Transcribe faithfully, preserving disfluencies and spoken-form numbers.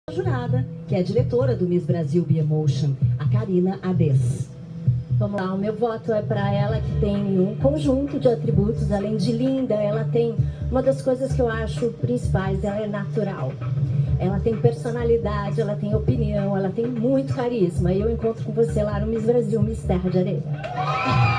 Jurada, que é a diretora do Miss Brasil Biomotion, a Karina Ades. Vamos lá, o meu voto é para ela, que tem um conjunto de atributos. Além de linda, ela tem uma das coisas que eu acho principais, ela é natural. Ela tem personalidade, ela tem opinião, ela tem muito carisma. E eu encontro com você lá no Miss Brasil, Miss Terra de Areia.